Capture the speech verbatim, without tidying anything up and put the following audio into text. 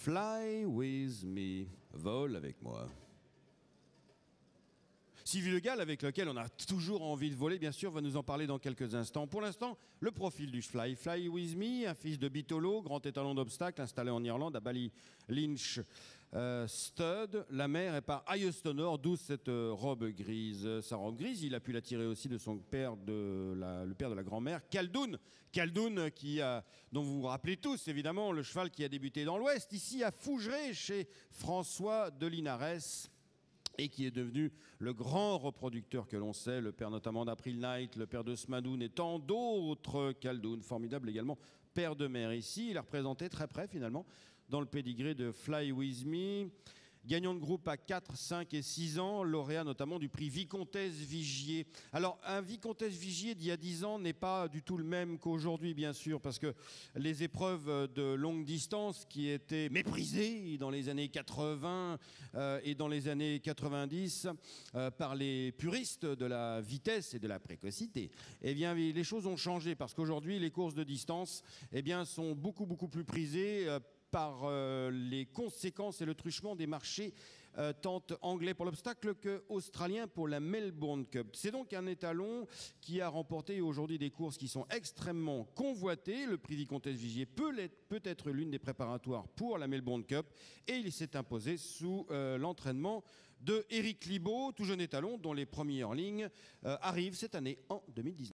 Fly with me, vole avec moi. Sylvie Le Gall, avec lequel on a toujours envie de voler, bien sûr, va nous en parler dans quelques instants. Pour l'instant, le profil du Fly. Fly with me, un fils de Bitolo, grand étalon d'obstacles, installé en Irlande, à Ballylynch euh, Stud. La mère est par Ayestonor, d'où cette euh, robe grise. Sa robe grise, il a pu la tirer aussi de son père, de la, le père de la grand-mère, Khaldoun. Khaldoun, qui a, dont vous vous rappelez tous, évidemment, le cheval qui a débuté dans l'Ouest, ici à Fougeray, chez François de Linares, et qui est devenu le grand reproducteur que l'on sait, le père notamment d'April Knight, le père de Smadoun et tant d'autres. Khaldoun, formidable également, père de mère. Ici, il est représenté très près finalement dans le pédigré de Fly With Me. Gagnant de groupe à quatre, cinq et six ans, lauréat notamment du prix Vicomtesse Vigier. Alors, un Vicomtesse Vigier d'il y a dix ans n'est pas du tout le même qu'aujourd'hui, bien sûr, parce que les épreuves de longue distance qui étaient méprisées dans les années quatre-vingts euh, et dans les années quatre-vingt-dix euh, par les puristes de la vitesse et de la précocité, eh bien, les choses ont changé, parce qu'aujourd'hui, les courses de distance eh bien, sont beaucoup, beaucoup plus prisées euh, par euh, les conséquences et le truchement des marchés euh, tant anglais pour l'obstacle qu'australiens pour la Melbourne Cup. C'est donc un étalon qui a remporté aujourd'hui des courses qui sont extrêmement convoitées. Le prix Vicomtesse Vigier peut être, peut être l'une des préparatoires pour la Melbourne Cup, et il s'est imposé sous euh, l'entraînement de Éric Libaud, tout jeune étalon dont les premiers en ligne euh, arrivent cette année en deux mille dix-neuf.